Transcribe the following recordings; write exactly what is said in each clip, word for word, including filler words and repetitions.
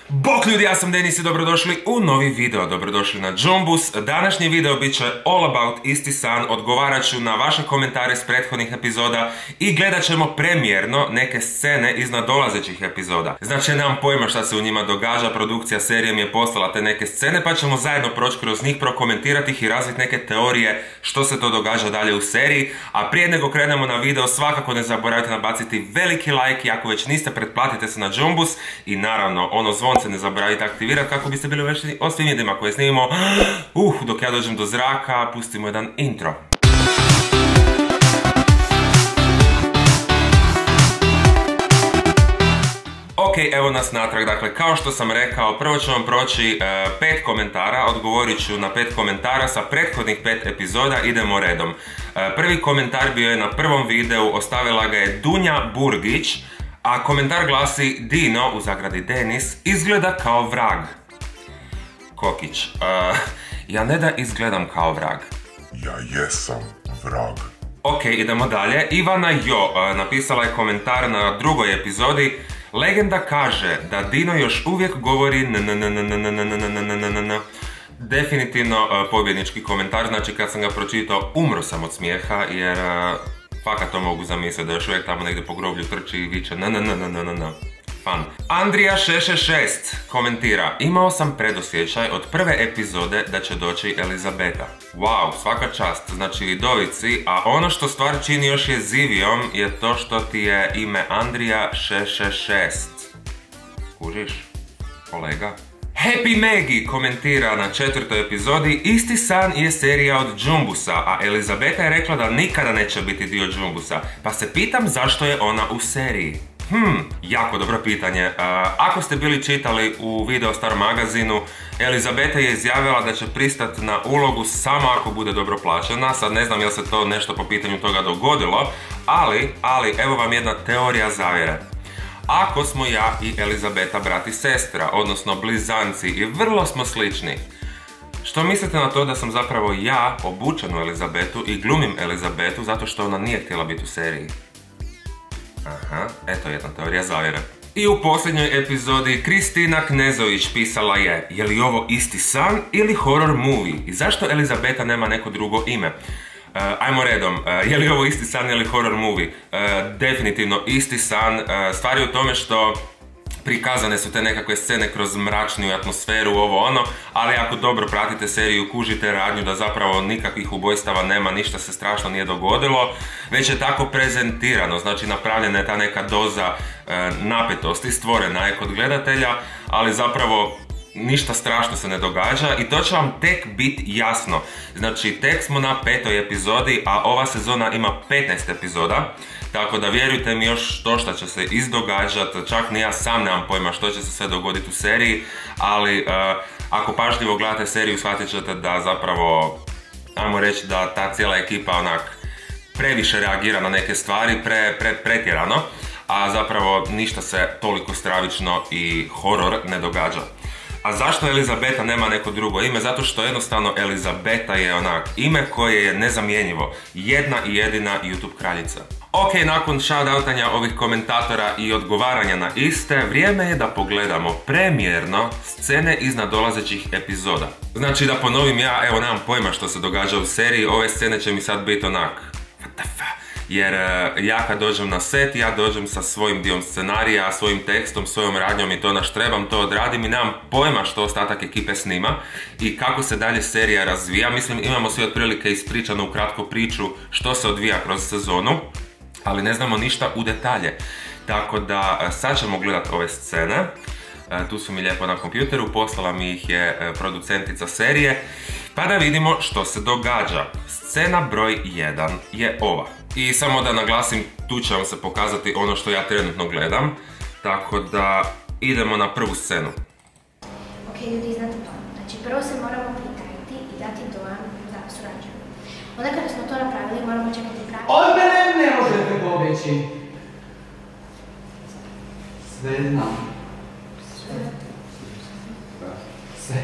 Bok ljudi, ja sam Denis i dobrodošli u novi video, dobrodošli na Džumbus. Današnji video bit će all about isti san, odgovarat ću na vaše komentare s prethodnih epizoda i gledat ćemo premijerno neke scene iz nadolazećih epizoda. Znači, nemam pojma šta se u njima događa, produkcija serije mi je poslala te neke scene pa ćemo zajedno proći kroz njih, prokomentirati ih i razviti neke teorije što se to događa dalje u seriji. A prije nego krenemo na video, svakako ne zaboravite nabaciti veliki like i ako već niste, pretplatite se na Džumbus i naravno ono zvonce ne zaboravite aktivirati kako biste bili uvješćeni o svim videima koje snimimo. Uh, dok ja dođem do zraka, pustimo jedan intro. Ok, evo nas natrag. Dakle, kao što sam rekao, prvo ću vam proći e, pet komentara, odgovorit ću na pet komentara sa prethodnih pet epizoda, idemo redom. E, prvi komentar bio je na prvom videu, ostavila ga je Dunja Burgić, a komentar glasi: Dino, u zagradi Denis, izgleda kao vrag. Kokić, uh, ja ne da izgledam kao vrag. Ja jesam vrag. Ok, idemo dalje. Ivana Jo uh, napisala je komentar na drugoj epizodi. Legenda kaže da Dino još uvijek govori n. Definitivno uh, pobjednički komentar, znači kad sam ga pročitao umro sam od smijeha jer uh, fakat to mogu zamisliti da još uvijek tamo negdje po groblju trči i viče na na na na na na na. Fan. Andrija šest šest šest komentira: imao sam predosjećaj od prve epizode da će doći Elizabeta. Wow, svaka čast, znači vidovici, a ono što stvar čini još jezivijom je to što ti je ime Andrija šest šest šest. Kužiš, kolega? Happy Maggie komentira na četvrtoj epizodi: isti san je serija od Džumbusa, a Elizabeta je rekla da nikada neće biti dio Džumbusa, pa se pitam zašto je ona u seriji. Hmm, jako dobro pitanje. Uh, ako ste bili čitali u Video Star magazinu, Elizabeta je izjavila da će pristati na ulogu samo ako bude dobro plaćena. Sad ne znam je li se to nešto po pitanju toga dogodilo, ali, ali evo vam jedna teorija zavjere. Ako smo ja i Elizabeta brat i sestra, odnosno blizanci i vrlo smo slični, što mislite na to da sam zapravo ja obučen u Elizabetu i glumim Elizabetu zato što ona nije htjela biti u seriji? Aha, eto jedna teorija zavjere. I u posljednjoj epizodi Kristina Knezović pisala je: je li ovo isti san ili horror movie? I zašto Elizabeta nema neko drugo ime? Uh, ajmo redom, uh, je li ovo isti san ili horror movie? Uh, definitivno isti san. Uh, stvar je u tome što prikazane su te nekakve scene kroz mračniju atmosferu, ovo ono, ali ako dobro pratite seriju, kužite radnju da zapravo nikakvih ubojstava nema, ništa se strašno nije dogodilo, već je tako prezentirano, znači napravljena je ta neka doza e, napetosti, stvorena je kod gledatelja, ali zapravo ništa strašno se ne događa i to će vam tek biti jasno. Znači, tek smo na petoj epizodi, a ova sezona ima petnaest epizoda, tako da vjerujte mi još to što će se izdogađati, čak ni ja sam nemam pojma što će se sve dogoditi u seriji, ali uh, ako pažljivo gledate seriju shvatit ćete da zapravo, ajmo reći da ta cijela ekipa onak previše reagira na neke stvari, pre, pre, pretjerano, a zapravo ništa se toliko stravično i horor ne događa. A zašto Elizabeta nema neko drugo ime? Zato što jednostavno Elizabeta je onak ime koje je nezamjenjivo. Jedna i jedina YouTube kraljica. Ok, nakon shoutoutanja ovih komentatora i odgovaranja na iste, vrijeme je da pogledamo premijerno scene iz nadolazećih epizoda. Znači da ponovim ja, evo nemam pojma što se događa u seriji, ove scene će mi sad biti onak what the fuck? Jer ja kad dođem na set, ja dođem sa svojim dijom scenarija, svojim tekstom, svojom radnjom i to naštrebam, to odradim i nemam pojma što ostatak ekipe snima i kako se dalje serija razvija. Mislim, imamo svi otprilike ispričanu u kratko priču što se odvija kroz sezonu, ali ne znamo ništa u detalje. Tako da sad ćemo gledati ove scene. Tu su mi lijepo na kompjuteru, poslala mi ih je producentica serije, pa da vidimo što se događa. Scena broj jedan je ova. I samo da naglasim, tu će vam se pokazati ono što ja trenutno gledam, tako da idemo na prvu scenu. Ok, ljudi, znate to. Znači, prvo se moramo pritajiti i dati dojam da surađujemo. Onda kada smo to napravili, moramo čekati pravi... Od mene ne možete pobjeći. Sve znam. Sve. Sve.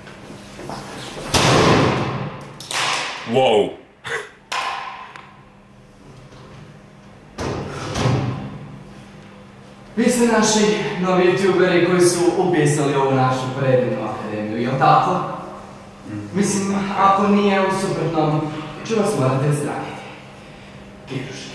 Wow! Vi sve naši novi youtuberi koji su upisali ovu našu predivnu akademiju, jel tako? Mm. Mislim, ako nije u suprotnom, ću vas morate zdraviti. Kiruški.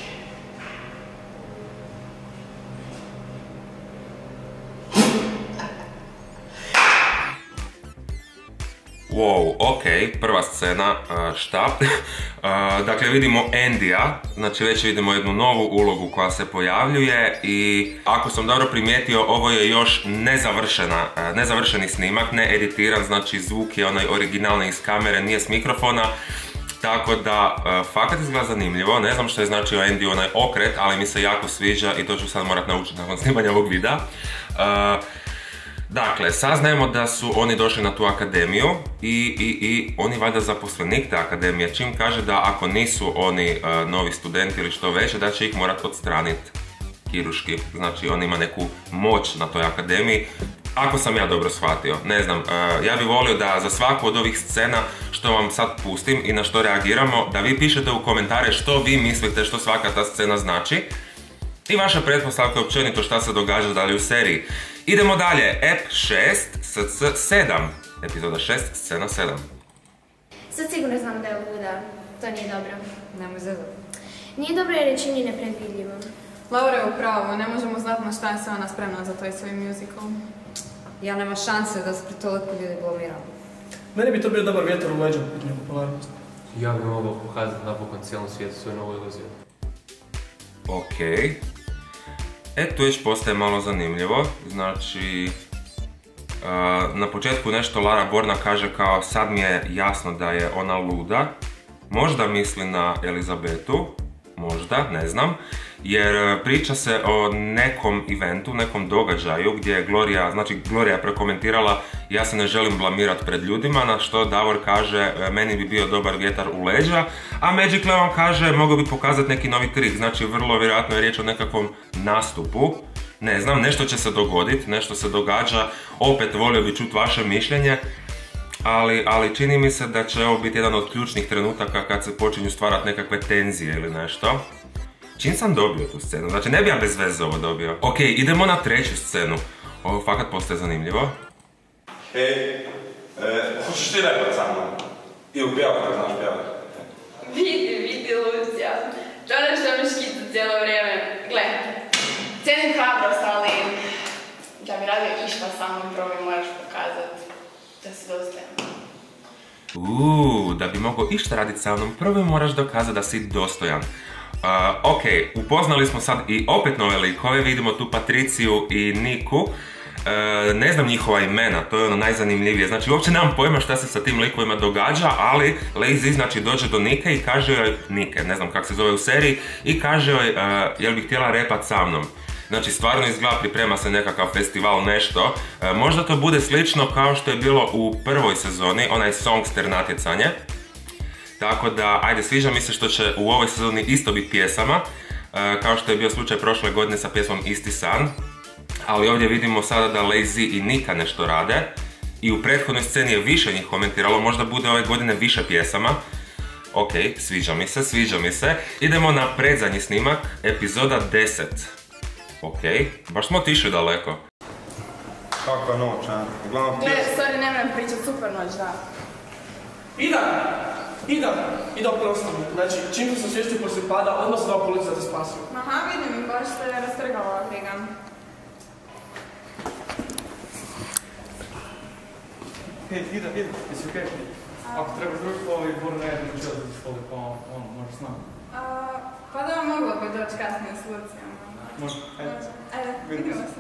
Wow, ok, prva scena, uh, šta? uh, dakle, vidimo Andyja, znači već vidimo jednu novu ulogu koja se pojavljuje i ako sam dobro primijetio, ovo je još nezavršena, uh, nezavršeni snimak, ne editiran, znači zvuk je onaj originalni iz kamere, nije s mikrofona. Tako da, uh, fakat izgleda zanimljivo, ne znam što je značio Andy onaj okret, ali mi se jako sviđa i to ću sad morat naučiti nakon snimanja ovog videa. Uh, Dakle, saznajemo da su oni došli na tu akademiju i, i, i oni valjda zaposlenik te akademije, čim kaže da ako nisu oni uh, novi studenti ili što već, da će ih morat odstraniti kiruški. Znači, on ima neku moć na toj akademiji, ako sam ja dobro shvatio. Ne znam, uh, ja bih volio da za svaku od ovih scena što vam sad pustim i na što reagiramo, da vi pišete u komentare što vi mislite što svaka ta scena znači i vaša pretpostavka općenito šta se događa dalje u seriji. Idemo dalje, ep šest, sc sedam, epizoda šest, scena sedam. Sad sigurno znam da je luda, to nije dobro. Nemoj zezati. Nije dobro jer je čini nepredvidljivo. Laura je upravo, ne možemo znati na šta je se ona spremna za taj svoj musical. Ja nema šanse da se pri toliko ljudi glumira. Meni bi to bio dobar vjetar u leđa, pitanje popularnosti. Ja bih mogao pokazati napokon cijelom svijetu svoju novu iluziju. Okej. E, tu već postaje malo zanimljivo, znači uh, na početku nešto Lara Borna kaže kao sad mi je jasno da je ona luda, možda misli na Elizabetu, možda, ne znam, jer priča se o nekom eventu, nekom događaju gdje je Gloria, znači Gloria je prekomentirala ja se ne želim blamirat pred ljudima, na što Davor kaže meni bi bio dobar vjetar u leđa, a Magic Leon kaže mogao bi pokazati neki novi trik, znači vrlo vjerojatno je riječ o nekakvom nastupu, ne znam, nešto će se dogoditi, nešto se događa, opet volio bi čuti vaše mišljenje, ali, ali čini mi se da će ovo biti jedan od ključnih trenutaka kad se počinju stvarati nekakve tenzije ili nešto. Čim sam dobio tu scenu, znači ne bi ja bez veze ovo dobio. Ok, idemo na treću scenu. Ovo fakat postaje zanimljivo. Hej, e, hoćeš ti repat sa mnom? Ili pjevat, ako znaš pjevat? Vidi, vidi, Lucija. Želiš da mi škicu cijelo vrijeme. Gle, cijenim hrabrost, ali da bi radio išta sa mnom, prvo mi moraš pokazati da si dostojan. Uuu, da bi mogao išta raditi sa mnom, prvo moraš dokazati da si dostojan. Uh, ok, upoznali smo sad i opet nove likove, vidimo tu Patriciju i Niku. Uh, ne znam njihova imena, to je ono najzanimljivije, znači uopće nemam pojma šta se sa tim likovima događa, ali Lazy znači dođe do Nike i kaže joj, Nike, ne znam kako se zove u seriji, i kaže joj uh, jel bi htjela repat sa mnom. Znači stvarno izgleda priprema se nekakav festival, nešto. Uh, možda to bude slično kao što je bilo u prvoj sezoni, onaj Songster natjecanje. Tako da, ajde, sviđa mi se što će u ovoj sezoni isto biti pjesama, kao što je bio slučaj prošle godine sa pjesmom Isti san. Ali ovdje vidimo sada da Lazy i Nika nešto rade i u prethodnoj sceni je više njih komentiralo, možda bude ove godine više pjesama. Ok, sviđa mi se, sviđa mi se. Idemo na predzadnji snimak, epizoda deset. Ok, baš smo otišli daleko. Kakva noć, a? Uglavnom Gle, sorry, nemam pričat, super noć, da. Ida! Ida! Ida oprosti me. Znači, čim sam se osvijestio poslije pada, odmah sam dao policiju da te spasio. Aha, vidim, baš se rastrgala ova briga. Hej, Ida, Ida, jesi okej? Ako trebaš drugi pol i Bor ne jedno će da ti školi, pa ono, možeš s nama. Pa da vam mogla bi doći kasnije s Lucijama. Može, ajde. Ajde, vidimo se.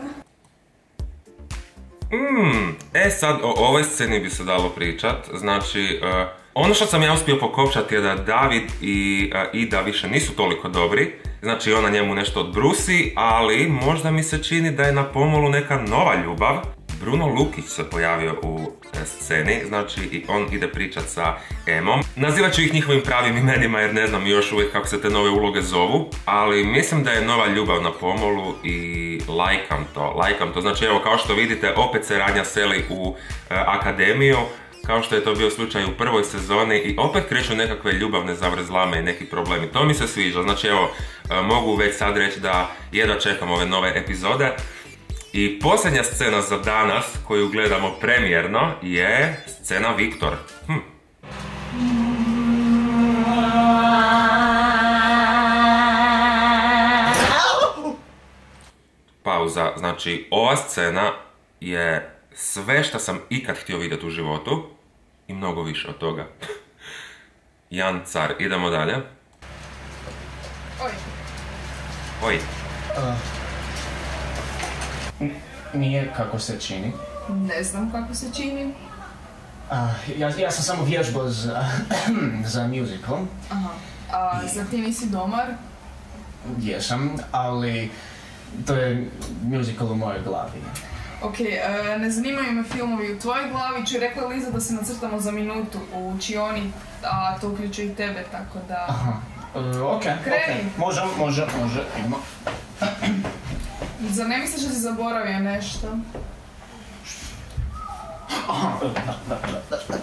Mm, e sad, o ovoj sceni bi se dalo pričat, znači, uh, ono što sam ja uspio pokopčati je da David i uh, Ida više nisu toliko dobri, znači ona njemu nešto odbrusi, ali možda mi se čini da je na pomolu neka nova ljubav. Bruno Lukić se pojavio u e, sceni, znači i on ide pričat sa Emom. Nazivat ću ih njihovim pravim imenima jer ne znam još uvijek kako se te nove uloge zovu, ali mislim da je nova ljubav na pomolu i lajkam to, lajkam to. Znači evo, kao što vidite, opet se Ranja seli u e, akademiju, kao što je to bio slučaj u prvoj sezoni, i opet kreću nekakve ljubavne zavrzlame i neki problemi. To mi se sviđa, znači evo, e, mogu već sad reći da jedva čekam ove nove epizode. I posljednja scena za danas koju gledamo premijerno je scena Viktor. Hm. Pauza, znači ova scena je sve što sam ikad htio vidjeti u životu i mnogo više od toga. Jan Car, idemo dalje. Oj. Oj. Uh, nije kako se čini. Ne znam kako se čini. Uh, ja, ja sam samo vježbao za, za musical. Aha. A zar ti nisi domar? Jesam, ali to je musical u mojoj glavi. Ok, uh, ne zanimaju me filmovi u tvojoj glavi, ću rekla Liza da se nacrtamo za minutu u učioni, a to uključuje i tebe, tako da... Aha, uh, ok, kreni. ok, može, može, može, idemo. Zar ne misliš da si zaboravio nešto? Aha, da, da, da, da.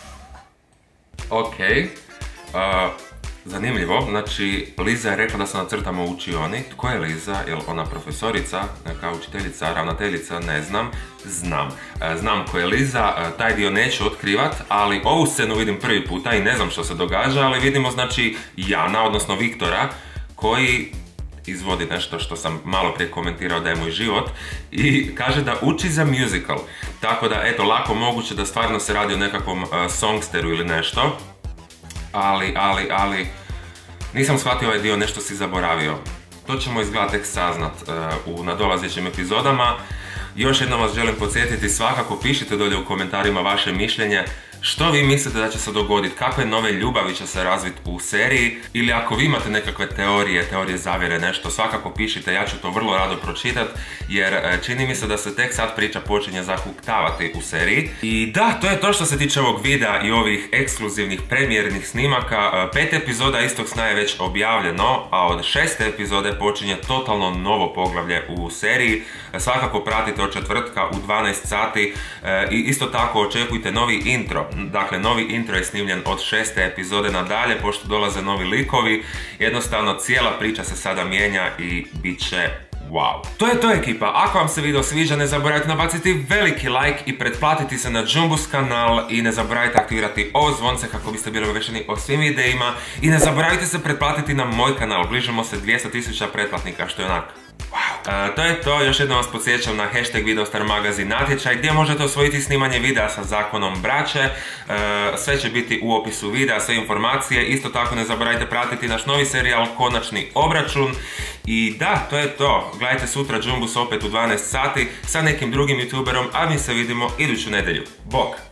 Ok, uh, zanimljivo, znači Liza je rekla da se nacrtamo u učioni. Tko je Liza? Je li ona profesorica, neka učiteljica, ravnateljica? Ne znam. Znam. Uh, znam ko je Liza, uh, taj dio neću otkrivat, ali ovu scenu vidim prvi puta i ne znam što se događa, ali vidimo znači Jana, odnosno Viktora, koji izvodi nešto što sam malo prije komentirao da je moj život i kaže da uči za musical. Tako da, eto, lako moguće da stvarno se radi o nekakvom uh, songsteru ili nešto. Ali, ali, ali, nisam shvatio ovaj dio, nešto si zaboravio. To ćemo izgleda tek saznat uh, u nadolazećim epizodama. Još jednom vas želim podsjetiti, svakako pišite dolje u komentarima vaše mišljenje. Što vi mislite da će se dogoditi? Kakve nove ljubavi će se razviti u seriji? Ili ako vi imate nekakve teorije, teorije zavjere, nešto, svakako pišite, ja ću to vrlo rado pročitati, jer čini mi se da se tek sad priča počinje zahuktavati u seriji. I da, to je to što se tiče ovog videa i ovih ekskluzivnih premijernih snimaka. Pet epizoda Istog sna je već objavljeno, a od šeste epizode počinje totalno novo poglavlje u seriji. Svakako pratite od četvrtka u dvanaest sati i isto tako očekujte novi intro. Dakle, novi intro je snimljen od šeste epizode nadalje, pošto dolaze novi likovi. Jednostavno, cijela priča se sada mijenja i bit će wow. To je to, ekipa. Ako vam se video sviđa, ne zaboravite nabaciti veliki like i pretplatiti se na Jumbus kanal i ne zaboravite aktivirati ovo zvonce kako biste bili obavješteni o svim videima i ne zaboravite se pretplatiti na moj kanal. Bližimo se dvjesto tisuća pretplatnika, što je onak wow. Uh, to je to, još jednom vas podsjećam na hashtag Videostar magazin natječaj gdje možete osvojiti snimanje videa sa zakonom braće. Uh, sve će biti u opisu videa, sve informacije. Isto tako ne zaboravite pratiti naš novi serijal Konačni obračun. I da, to je to. Gledajte sutra Jumbus opet u dvanaest sati sa nekim drugim youtuberom, a mi se vidimo iduću nedjelju. Bok!